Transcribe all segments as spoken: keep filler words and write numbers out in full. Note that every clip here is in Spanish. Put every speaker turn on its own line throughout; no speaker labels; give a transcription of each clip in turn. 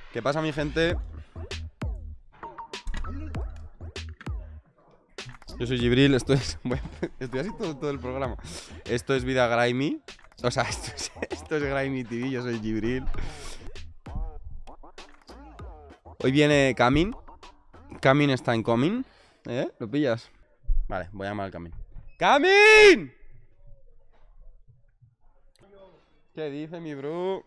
¿Qué pasa, mi gente? Yo soy Gibril, esto es... Bueno, estoy así todo, todo el programa. Esto es Vida Grimy. O sea, esto es, esto es Grimy T V, yo soy Gibril. Hoy viene Camin. Camin está en Coming. ¿Eh? ¿Lo pillas? Vale, voy a llamar al Camin. ¡Camin! ¿Qué dice mi bro?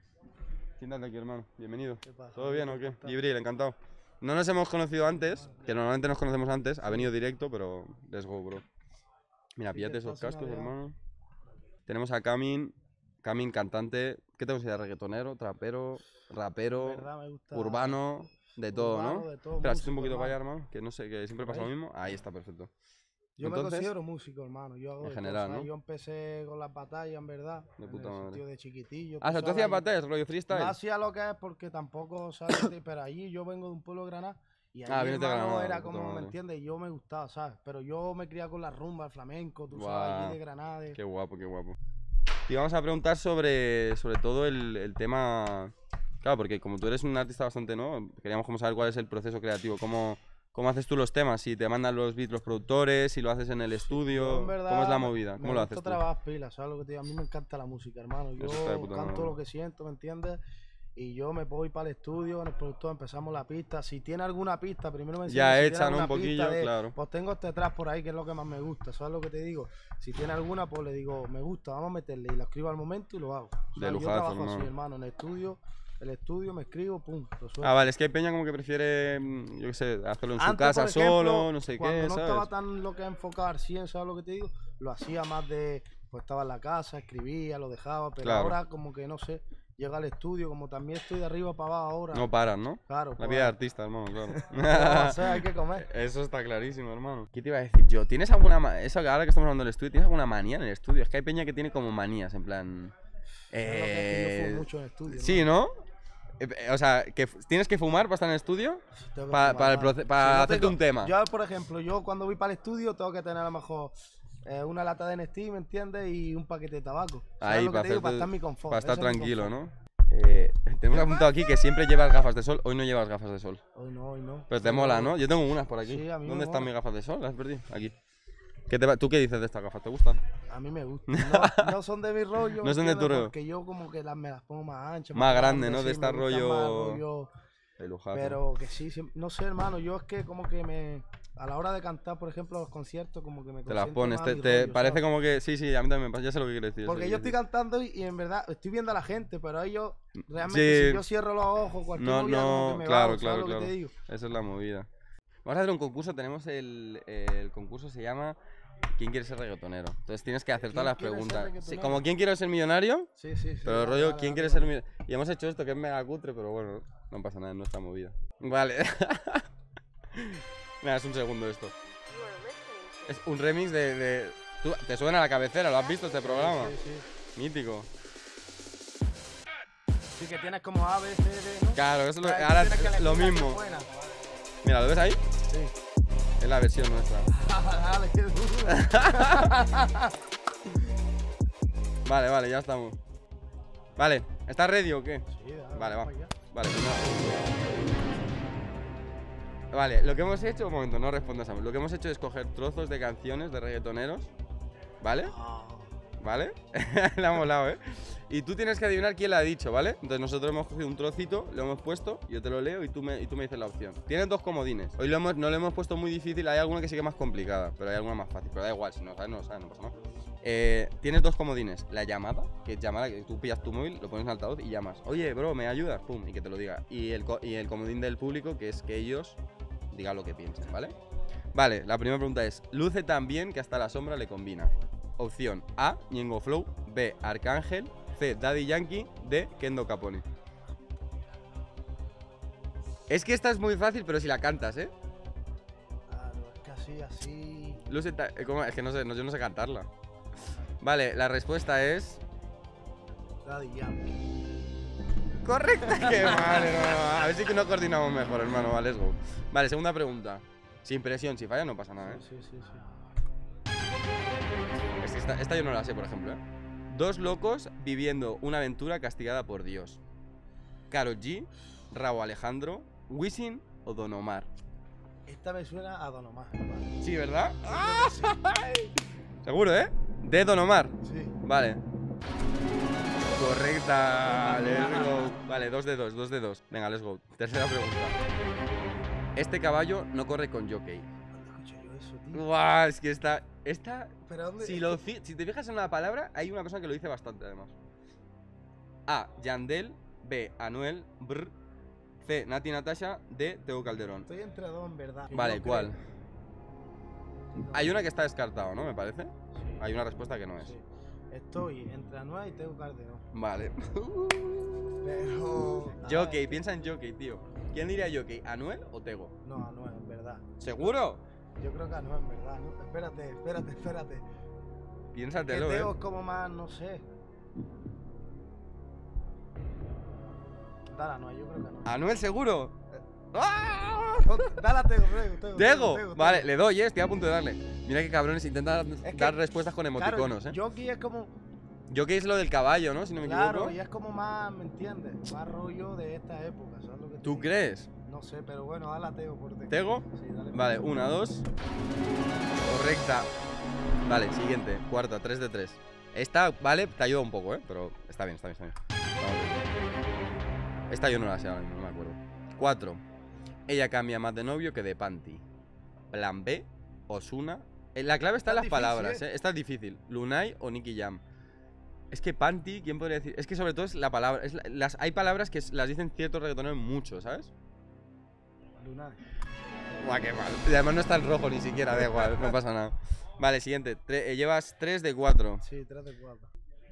Siéntate aquí, hermano. Bienvenido. ¿Todo bien o qué? Gibril, encantado. No nos hemos conocido antes, que normalmente nos conocemos antes. Ha venido directo, pero let's go, bro. Mira, píllate esos cascos, hermano. Tenemos a Camin. Camin, cantante. ¿Qué te consideras? ¿Reggaetonero, trapero, rapero, urbano? De todo,
urbano,
¿no?
de todo,
Espera,
músico,
un poquito
hermano.
para allá, hermano. Que no sé, que siempre pasa lo mismo. Ahí está, perfecto.
Yo
Entonces,
me considero músico, hermano. Yo hago
en
de
general,
cosas.
¿no?
Yo empecé con las batallas, en verdad.
De
en
puta
el
madre.
sentido de chiquitillo.
Ah, o sea, tú
sabes,
hacías
ahí-
batallas, rollo freestyle.
No hacía lo que es porque tampoco, ¿sabes? Pero allí yo vengo de un pueblo de Granada. Y allí,
Ah, vienes de
hermano,
Granada,
era
de puta
como, ¿me
madre.
entiendes? Yo me gustaba, ¿sabes? Pero yo me criaba con la rumba, el flamenco, tú sabes,
Guau.
allí de Granada. de-
Qué guapo, qué guapo. Te íbamos a preguntar sobre, sobre todo el, el tema... Claro, porque como tú eres un artista bastante, ¿no? Queríamos como saber cuál es el proceso creativo, cómo, cómo haces tú los temas, si te mandan los beats los productores, si lo haces en el
Yo,
estudio,
en verdad,
¿cómo es la
me-
movida?
Me
¿Cómo lo
gusta
haces tú?
trabajar pilas, ¿sabes lo que te digo? A mí me encanta la música, hermano. Yo
Eso está de puta
canto
madre.
lo que siento, ¿me entiendes? Y yo me voy para el estudio, con el productor empezamos la pista. Si tiene alguna pista, primero me enseña
Ya
si
hecha,
tiene
¿no?
alguna
Un poquillo,
pista de,
claro.
pues tengo este track por ahí que es lo que más me gusta, ¿sabes lo que te digo? Si tiene alguna, pues le digo, me gusta, vamos a meterle. Y lo escribo al momento y lo hago.
De
¿Sabes? Yo
lujazo,
trabajo
hermano.
así, hermano, en el estudio, el estudio me escribo, pum, lo suelto.
Ah, vale, es que hay peña como que prefiere, mm, yo qué sé, hacerlo en su
Antes,
casa
por ejemplo,
solo, no sé
cuando
qué,
no
¿sabes?
estaba tan lo que enfocar al cien, ¿sabes lo que te digo? Lo hacía más de, pues estaba en la casa, escribía, lo dejaba, pero
Claro.
ahora como que no sé, llega al estudio, como también estoy de arriba para abajo ahora.
No paran, ¿no?
Claro,
La
pues,
vida de artista, hermano, claro.
o sea, hay que comer.
Eso está clarísimo, hermano. ¿Qué te iba a decir yo? ¿Tienes alguna ma- eso que ahora que estamos hablando del estudio, ¿tienes alguna manía en el estudio? Es que hay peña que tiene como manías, en plan.
¿Sabes lo que es que yo
Eh...
fumo mucho en el estudio?
Sí, ¿no? Eh, eh, O sea, que f- tienes que fumar para estar en el estudio,
Tengo que
pa-
fumar,
para, el
mano.
proce-
Si
para
no
hacerte
tengo-
un tema.
Yo, por ejemplo, yo cuando voy para el estudio tengo que tener a lo mejor eh, una lata de Nestí, ¿me entiendes? Y un paquete de tabaco. ¿Sabes
Ahí,
lo que
para,
te digo? Para
hacerte-
estar en mi confort.
para estar
ese es mi
tranquilo,
confort.
¿no? Eh, tenemos apuntado aquí que siempre llevas gafas de sol. Hoy no llevas gafas de sol.
Hoy no, hoy no.
Pero te mola, ¿no? Yo tengo unas por aquí.
Sí, a mí me
¿Dónde están
mola.
mis gafas de sol? ¿Las has perdido? Aquí. ¿Qué te va- ¿Tú qué dices de estas gafas? ¿Te gustan?
A mí me gusta. No, no son de mi rollo.
No son de
¿me
tu
entiendes?
rollo.
Porque yo como que las, me las pongo más anchas.
Más grande,
grandes,
¿no? De
sí,
esta
me gustan
rollo-
más rollo-
De lujazo.
Pero que sí, sí, no sé, hermano. Yo es que como que me... A la hora de cantar, por ejemplo, a los conciertos, como que me
Te las
concentro
pones,
más
te,
en mi
te
rollo,
parece
¿sabes?
como que. Sí, sí, a mí también me pasa. Ya sé lo que quieres decir.
Porque
sé
yo
lo que
estoy
quieres
cantando y, y en verdad estoy viendo a la gente, pero ellos realmente
Sí.
si yo cierro los ojos, cualquier
No,
movida como
no,
que me
claro,
va, ¿sabes
claro,
lo que
claro.
te digo?
decir. Esa es la movida. Vamos a hacer un concurso. Tenemos el, el concurso, se llama ¿Quién quiere ser reggaetonero? Entonces tienes que hacer todas las
¿Quién quiere ser
preguntas. Sí,
reggaetonero?
como ¿quién quiere ser millonario?
Sí, sí, sí.
Pero
dale,
rollo,
dale,
¿quién
dale,
quiere
dale.
ser millonario? Y hemos hecho esto que es mega cutre, pero bueno, no pasa nada, es nuestra movida. Vale. Nada, es un segundo esto. Es un remix de... de... ¿Tú, ¿Te suena a la cabecera? ¿Lo has visto este programa?
Sí, sí.
Mítico.
Sí, que tienes como A, B, C, D, ¿no?
Claro, eso es lo,
Pero
ahora
tienes que elegir
lo
la que
mismo.
es buena.
Mira, ¿lo ves ahí?
Sí.
Es la versión nuestra.
Dale, qué duro.
Vale, vale, ya estamos. Vale, ¿estás ready o qué?
Sí, dale,
Vale, va.
vamos allá.
Vale, pues no. Vale, lo que hemos hecho, un momento, no respondas a mí. Lo que hemos hecho es coger trozos de canciones de reggaetoneros, ¿vale?
Ah,
¿Vale? Le ha molado, ¿eh? Y tú tienes que adivinar quién la ha dicho, ¿vale? Entonces nosotros hemos cogido un trocito, lo hemos puesto, yo te lo leo y tú me, y tú me dices la opción. Tienes dos comodines. Hoy lo hemos, no lo hemos puesto muy difícil, hay alguna que sí que es más complicada, pero hay alguna más fácil. Pero da igual, si no sabes, no sabes, no pasa nada. Eh, tienes dos comodines. La llamada, que es llamada, que tú pillas tu móvil, lo pones en altavoz y llamas. Oye, bro, ¿me ayudas? Pum, y que te lo diga. Y el, co- y el comodín del público, que es que ellos digan lo que piensen, ¿vale? Vale, la primera pregunta es: luce tan bien que hasta la sombra le combina. Opción A, Ñengo Flow. B, Arcángel. C, Daddy Yankee. D, Kendo Capone. Es que esta es muy fácil, pero si la cantas, ¿eh?
claro, es que así, así.
Luce ta- eh, ¿cómo? Es que no sé, no, yo no sé cantarla. Vale, la respuesta es...
Daddy Yankee.
¡Correcta! ¡Qué mal, hermano! A ver si que no coordinamos mejor, hermano. Vale, let's go. Vale, segunda pregunta. Sin presión, si falla no pasa nada, ¿eh?
Sí, sí, sí.
Es que esta, esta yo no la sé, por ejemplo, ¿eh? Dos locos viviendo una aventura castigada por Dios. Karol G, Rauw Alejandro, Wisin o Don Omar.
Esta me suena a Don Omar.
Sí, ¿verdad?
Yo creo que sí.
Seguro, ¿eh? De Don Omar.
Sí.
Vale. Correcta. Let's go. Vale, dos de dos, dos de dos. Venga, let's go. Tercera pregunta. Este caballo no corre con jockey.
¿Dónde escucho yo eso, tío?
Guau, es que está. Esta.
¿Pero dónde?
Si, lo, fi- si te fijas en una palabra, hay una cosa que lo dice bastante, además. A. Yandel. B. Anuel. Brr. C. Nati Natasha. D. Teo Calderón.
Estoy entre dos, en verdad.
Vale,
Yo
¿cuál?
creo-
Hay una que está descartado, ¿no? Me parece.
Sí.
Hay una respuesta que no es.
Sí. Estoy entre Anuel y Teo Calderón.
Vale.
Pero. a
Jockey,
ver,
piensa en jockey, tío. ¿Quién diría jockey? ¿Anuel o Tego?
No, Anuel, en verdad.
¿Seguro?
Yo creo que Anuel, en verdad. ¿No? Espérate, espérate, espérate. Que
Piénsatelo,
Teo
eh.
es como más, no sé. Dale, Anuel, yo creo que Anuel.
¿Anuel seguro? ¡Ah!
Oh, Dale a Tego, Tego, Tego.
¿Tego?
Tego,
Vale,
Tego.
le doy, eh. Estoy a punto de darle. Mira qué cabrones intentan
Es que,
dar respuestas con emoticonos,
claro,
eh.
Jockey es como.
Jockey es lo del caballo, ¿no? Si no me
Claro,
equivoco.
y es como más, ¿me entiendes? Más rollo de esta época, ¿sabes lo que te
¿Tú
digo?
crees?
No sé, pero bueno, dale a Tego por Tego.
¿Tego?
Sí, dale.
Vale, una, dos. Correcta. Vale, siguiente. Cuarta, tres de tres. Esta, vale, te ayuda un poco, ¿eh? Pero está bien, está bien, está bien. Vamos bien. Esta yo no la sé ahora mismo, no me acuerdo. Cuatro. Ella cambia más de novio que de panty. Plan B, Ozuna. Eh, La clave está en
Está
las
difícil,
palabras,
¿eh?
¿eh? Esta es difícil. Lunay o Nicky Jam. Es que panty, ¿quién podría decir? Es que sobre todo es la palabra. Es la- las, hay palabras que s- las dicen ciertos reggaetoneros mucho, ¿sabes?
Lunar.
Guau, qué mal. Y además no está en rojo ni siquiera, da igual, no pasa nada. Vale, siguiente. Tre- eh, llevas tres de cuatro.
Sí, tres de cuatro.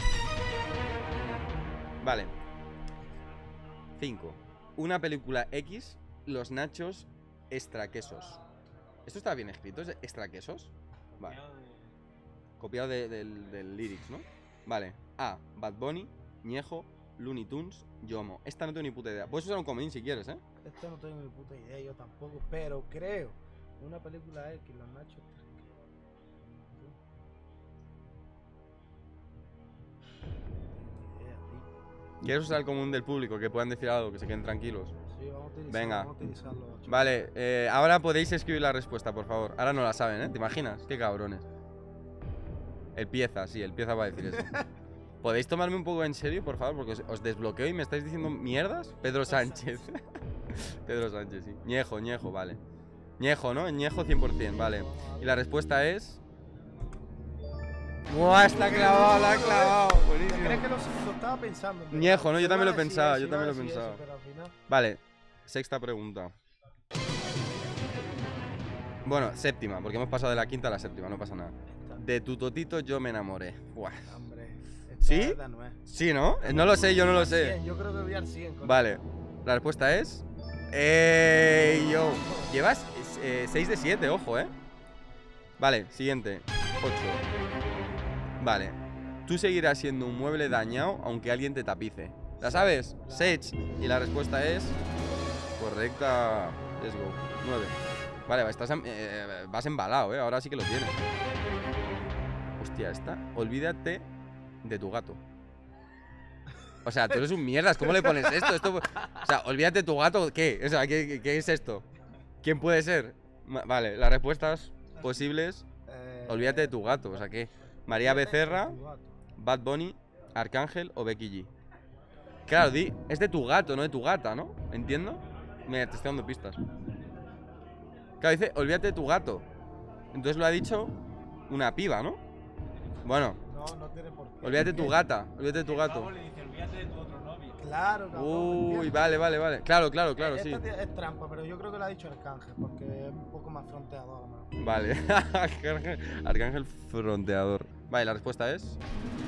Vale. cinco. Una película X, Los Nachos Extra Quesos. ¿Esto está bien escrito? ¿Es extra quesos? Vale. Copiado de- del, del lyrics, ¿no? Vale. A. Bad Bunny, Ñejo, Looney Tunes, Yomo. Esta no tengo ni puta idea. Puedes usar un comodín si quieres, ¿eh?
Esto no tengo ni puta idea, yo tampoco, pero creo. Una película X, los nachos. Ni idea, tío.
¿Quieres usar el común del público? Que puedan decir algo, que se queden tranquilos.
Sí, vamos a utilizarlo.
Venga.
Vamos a utilizarlo. chaval.
Vale, eh, ahora podéis escribir la respuesta, por favor. Ahora no la saben, ¿eh? ¿Te imaginas? Qué cabrones. El pieza, sí, el pieza va a decir eso. ¿Podéis tomarme un poco en serio, por favor? Porque os, os desbloqueo y me estáis diciendo mierdas. Pedro Sánchez. Pedro Sánchez, sí. Ñejo, Ñejo, vale. Ñejo, ¿no? Ñejo cien por cien, vale. Y la respuesta es... ¡Buah! Está clavado, la ha clavado.
¿Te
Buenísimo.
crees que lo, lo estaba pensando? en verdad?
Ñejo, ¿no? Yo
Iba
también
a
lo
decir
pensaba,
eso,
yo
iba a
también lo
decir eso,
pensaba.
pero al final-
Vale, sexta pregunta. Bueno, séptima, porque hemos pasado de la quinta a la séptima, no pasa nada.
Esta-
De tu totito yo me enamoré. Buah.
Hombre. esta
¿Sí?
es de Anuel.
Sí, ¿no? Eh, No lo sé, yo no lo sé.
cien, yo creo que voy al cien. con
Vale, la respuesta es... ¡Ey, yo! Llevas seis de siete, ojo, ¿eh? Vale, siguiente. ocho. Vale. Tú seguirás siendo un mueble dañado aunque alguien te tapice. ¿La sabes? Sage. Y la respuesta es... Correcta. Let's go. nueve. Vale, estás, em- eh, vas embalado, ¿eh? Ahora sí que lo tienes. Hostia, esta. Olvídate de tu gato. O sea, tú eres un mierdas. ¿Cómo le pones esto? esto o sea, olvídate de tu gato. ¿Qué? O sea, ¿qué, qué- qué es esto? ¿Quién puede ser? Ma- Vale, las respuestas posibles.
Eh,
Olvídate de tu gato. O sea, ¿qué? María
olvídate de
Becerra,
tu gato.
Bad Bunny, Arcángel o Becky G. Claro, di, es de tu gato, no de tu gata, ¿no? ¿Entiendo? Mira, te estoy dando pistas. Claro, dice, olvídate de tu gato. Entonces lo ha dicho una piba, ¿no? Bueno,
No, no tiene por qué.
olvídate de tu gata, olvídate de tu gato.
Pavo le dice, olvídate de tu otro novio.
Claro, cabrón, ¿me
Uy,
entiendes?
vale, vale, vale. Claro, claro, claro, sí.
Esta ti- es trampa, pero yo creo que lo ha dicho Arcángel, porque es un poco más fronteador, ¿no?
Vale. Arcángel, Arcángel fronteador. Vale, la respuesta es...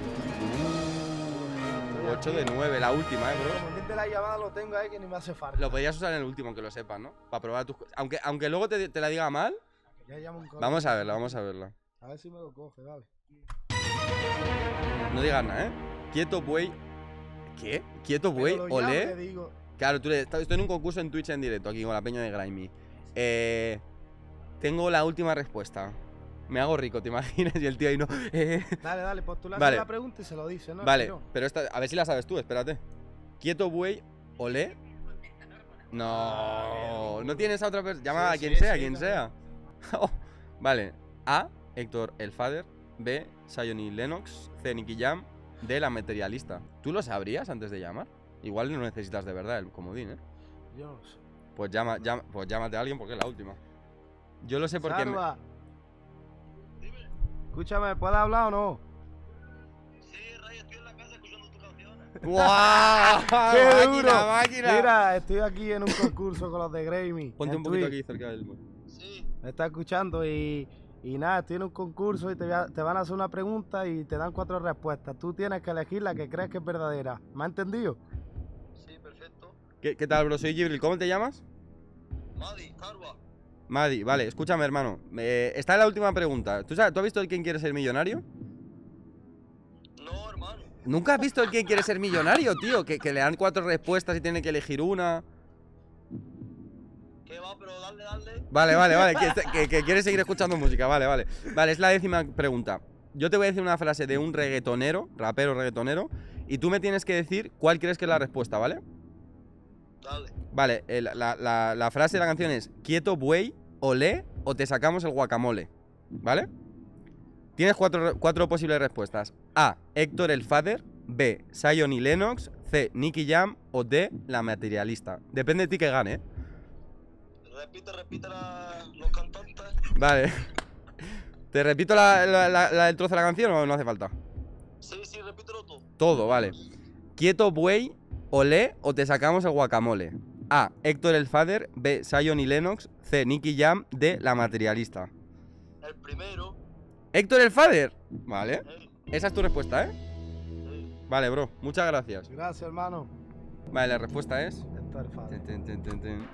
ocho de nueve, la última, eh, bro.
Como el de la llamada lo tengo ahí que ni me hace falta.
Lo podrías usar en el último, que lo sepas, ¿no? Para probar tus cosas. Aunque, aunque luego te, te la diga mal,
Ya llamo un colega.
vamos a verla, vamos a verla.
A ver si me lo coge, dale.
No digas nada, ¿eh? Quieto, buey. ¿Qué? Quieto, buey,
Pero lo llamo y le
olé.
digo,
Claro, tú le- estoy en un concurso en Twitch en directo, aquí con la peña de Grimy. Eh, tengo la última respuesta. Me hago rico, ¿te imaginas? Y el tío ahí no. eh.
dale, dale, pues tú le haces
Vale.
la pregunta y se lo dice, ¿no?
Vale,
Yo.
pero esta, a ver si la sabes tú, espérate. Quieto, buey, olé. No, no tienes a otra persona. Llama
Sí,
a quien
sí,
sea, a
sí,
quien
también.
sea. Oh, vale. A. Héctor el Father. B. Sayoni Lennox. C. Nicky Jam. D. La Materialista. ¿Tú lo sabrías antes de llamar? Igual no necesitas de verdad el comodín, ¿eh?
Yo no sé.
Pues, llama, llama, pues llámate a alguien porque es la última. Yo lo sé porque... me-
Salva. Escúchame, ¿puedes hablar o no?
¡Guau!
¡Qué
¡Máquina,
duro!
máquina!
Mira, estoy aquí en un concurso con los de Grammy.
Ponte
en
un poquito
Twitch.
aquí cerca del...
Me está escuchando y, y nada, estoy en un concurso y te, voy a- te van a hacer una pregunta y te dan cuatro respuestas. Tú tienes que elegir la que crees que es verdadera. ¿Me has entendido?
Sí, perfecto.
¿Qué, qué tal, bro? Soy Gibril. ¿Cómo te llamas?
Madi, Carva.
Madi. Vale, escúchame, hermano. Eh, está la última pregunta. ¿Tú, sabes, ¿Tú has visto el Quién quiere ser millonario?
No, hermano.
¿Nunca has visto el Quién quiere ser millonario, tío? Que, que le dan cuatro respuestas y tiene que elegir una.
¿Qué va? Pero dale, dale.
Vale, vale, vale. Que, que, que quieres seguir escuchando música. Vale, vale. Vale, es la décima pregunta. Yo te voy a decir una frase de un reggaetonero, rapero reggaetonero, y tú me tienes que decir cuál crees que es la respuesta, ¿vale?
Dale.
Vale, el- la, la- la frase de la canción es quieto buey, olé o te sacamos el guacamole, ¿vale? Tienes cuatro, cuatro posibles respuestas. A. Héctor el Father. B. Sayoni Lennox. C. Nicky Jam. O D. La Materialista. Depende de ti que gane, ¿eh?
Repite, repite la- los cantantes.
Vale. ¿Te repito la, la- la- la- el trozo de la canción o no hace falta?
Sí, sí, repítelo tú.
Todo, vale. Quieto buey, olé o te sacamos el guacamole. A. Héctor el Father. B. Sayoni Lennox. C. Nicky Jam. D. La Materialista.
El primero.
Héctor el Father. Vale.
Hey,
Esa es tu respuesta, ¿eh?
hey.
Vale, bro. Muchas gracias.
Gracias, hermano.
Vale, la respuesta es...
Esto es el padre.
Ten, ten, ten, ten, ten.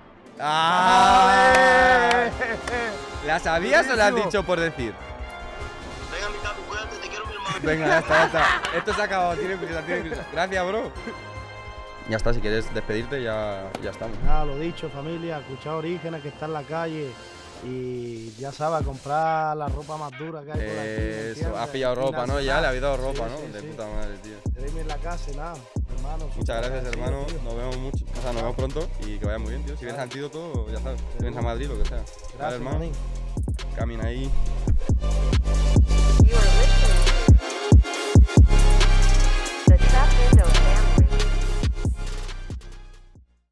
¡Ah! ¿La sabías o la has
Buenísimo.
dicho por decir?
Venga, mi capi, cuídate, te quiero, mi hermano.
Venga, ya está, ya está. Esto se ha acabado. Tiene prisa, tiene prisa. Gracias, bro. Ya está, si quieres despedirte, ya, ya estamos.
Nada, lo dicho, familia, escuchad Orígenes que está en la calle y ya sabes, comprar la ropa más dura que hay por aquí. ¿me
Eso,
entiendes?
has pillado
Y
ropa, ¿no? Ya
nacional.
le habéis dado ropa,
Sí,
¿no?
sí,
De
sí.
puta madre, tío.
Tenéis en la casa y nada, hermano.
Muchas gracias,
agradecido,
hermano.
tío.
Nos vemos mucho. O sea, nos vemos pronto y que vaya muy bien, tío. Si vienes al antídoto, ya sabes. Si vienes a Madrid, lo que sea. Vale,
Gracias,
hermano.
manín.
Camina ahí.